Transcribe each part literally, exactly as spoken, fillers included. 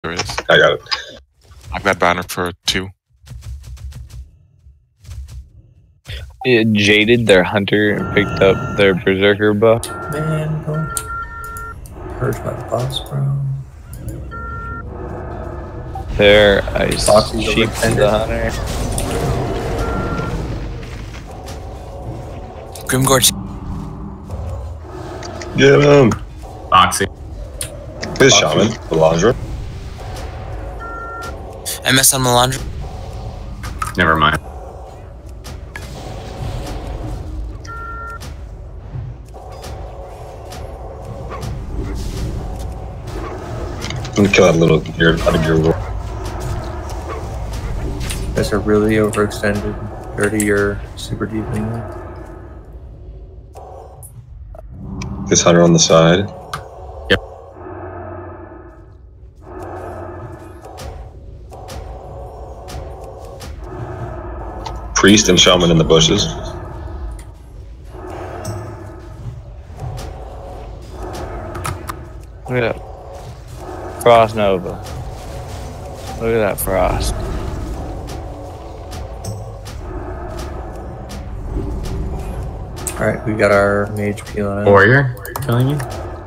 There is. I got it. I've got banner for two. It jaded their hunter and picked up their berserker buff. Man, don't purge my boss, bro. Their ice Foxy's sheep overextended. the hunter. Grimgorge. Get him. Foxy. His shaman, Melandra. M S on Melandra. Never mind. I'm gonna kill that little gear out of gear war. You guys are really overextended. thirty or super deep anyway. This hunter on the side. Yep. Priest and shaman in the bushes. Look at that. Frost Nova. Look at that frost. Alright, we got our mage peeling out. Warrior killing you.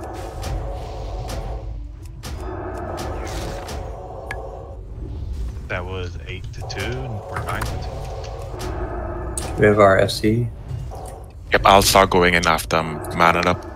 That was eight to two or nine to two. We have our S C. Yep, I'll start going in after I'm manning up.